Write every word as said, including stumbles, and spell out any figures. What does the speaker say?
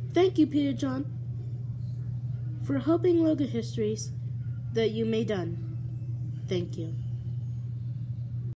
Thank you, Peter John, for helping Logo Histories that you may done. Thank you.